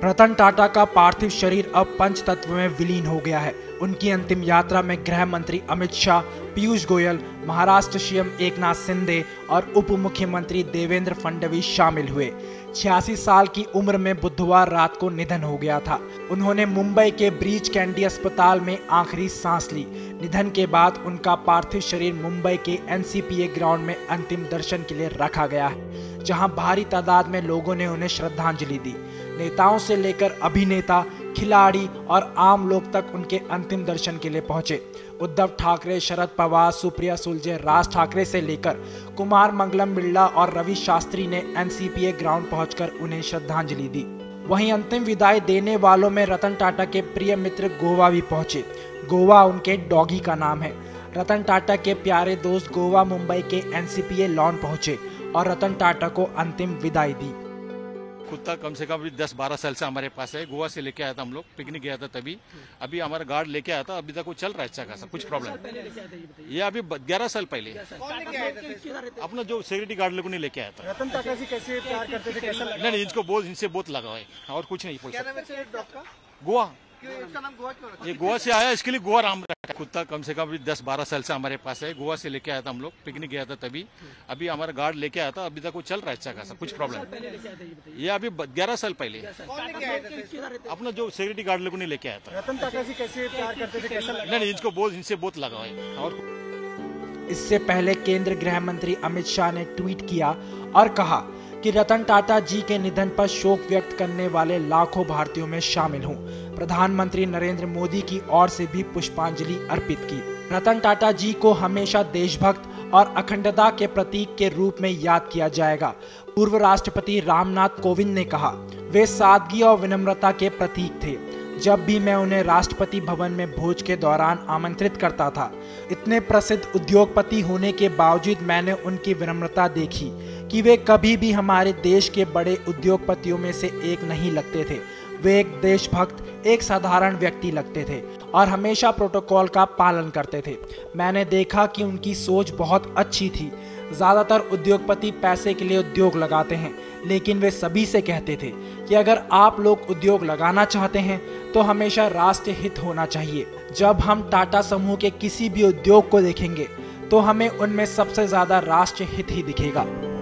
रतन टाटा का पार्थिव शरीर अब पंचतत्व में विलीन हो गया है। उनकी अंतिम यात्रा में गृह मंत्री अमित शाह, पीयूष गोयल, महाराष्ट्र सीएम एकनाथ शिंदे और उप मुख्यमंत्री देवेंद्र फडणवीस शामिल हुए। 86 साल की उम्र में बुधवार रात को निधन हो गया था। उन्होंने मुंबई के ब्रीच कैंडी अस्पताल में आखिरी सांस ली। निधन के बाद उनका पार्थिव शरीर मुंबई के एनसीपीए ग्राउंड में अंतिम दर्शन के लिए रखा गया है, जहां भारी तादाद में लोगों ने उन्हें श्रद्धांजलि दी। नेताओं से लेकर अभिनेता, खिलाड़ी और आम लोग तक उनके अंतिम दर्शन के लिए पहुंचे। उद्धव ठाकरे, शरद पवार, सुप्रिया सुले, राज ठाकरे से लेकर कुमार मंगलम बिरला और रवि शास्त्री ने एनसीपीए ग्राउंड पहुंचकर उन्हें श्रद्धांजलि दी। वहीं अंतिम विदाई देने वालों में रतन टाटा के प्रिय मित्र गोवा भी पहुंचे। गोवा उनके डॉगी का नाम है। रतन टाटा के प्यारे दोस्त गोवा मुंबई के एनसीपीए लॉन पहुंचे और रतन टाटा को अंतिम विदाई दी। कुत्ता कम से कम 10-12 साल से हमारे पास है। गोवा से लेके आया था, हम लोग पिकनिक गया था तभी। अभी हमारा गार्ड लेके आया था, अभी तक वो चल रहा है अच्छा खासा, कुछ प्रॉब्लम। ये अभी 11 साल पहले अपना जो सिक्योरिटी गार्ड लोगों ने लेके आया था। रतन टाटा जी कैसे प्यार करते थे, कैसा लगता? नहीं, इनसे बहुत लगा है और कुछ नहीं बोल सकता। गोवा, ये गोवा से आया, इसके लिए गोवा नाम रखा। कुत्ता कम से कम 10-12 साल से हमारे पास है। गोवा से लेके आया था, हम लोग पिकनिक गया था तभी। अभी हमारा गार्ड लेके आया था, अभी तक वो चल रहा है अच्छा खासा, कुछ प्रॉब्लम। ये अभी 11 साल पहले अपना जो सिक्योरिटी गार्ड लोगों ने लेके आया था। रतन टाटा जी कैसे प्यार करते थे, कैसा लगता? नहीं, इनसे बहुत लगा है और इससे पहले केंद्रीय गृह मंत्री अमित शाह ने ट्वीट किया और कहा कि रतन टाटा जी के निधन पर शोक व्यक्त करने वाले लाखों भारतीयों में शामिल हूं। प्रधानमंत्री नरेंद्र मोदी की ओर से भी पुष्पांजलि अर्पित की। रतन टाटा जी को हमेशा देशभक्त और अखंडता के प्रतीक के रूप में याद किया जाएगा। पूर्व राष्ट्रपति रामनाथ कोविंद ने कहा, वे सादगी और विनम्रता के प्रतीक थे। जब भी मैं उन्हें राष्ट्रपति भवन में भोज के दौरान आमंत्रित करता था, इतने प्रसिद्ध उद्योगपति होने के बावजूद मैंने उनकी विनम्रता देखी कि वे कभी भी हमारे देश के बड़े उद्योगपतियों में से एक नहीं लगते थे। वे एक देशभक्त, एक साधारण व्यक्ति लगते थे और हमेशा प्रोटोकॉल का पालन करते थे। मैंने देखा कि उनकी सोच बहुत अच्छी थी। ज़्यादातर उद्योगपति पैसे के लिए उद्योग लगाते हैं, लेकिन वे सभी से कहते थे कि अगर आप लोग उद्योग लगाना चाहते हैं तो हमेशा राष्ट्र हित होना चाहिए। जब हम टाटा समूह के किसी भी उद्योग को देखेंगे तो हमें उनमें सबसे ज़्यादा राष्ट्र हित ही दिखेगा।